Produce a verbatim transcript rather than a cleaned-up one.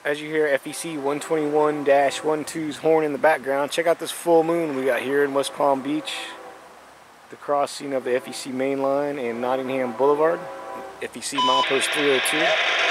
As you hear F E C one twenty-one dash twelve's horn in the background, check out this full moon we got here in West Palm Beach. The crossing of the F E C main line and Nottingham Boulevard. F E C milepost three oh two.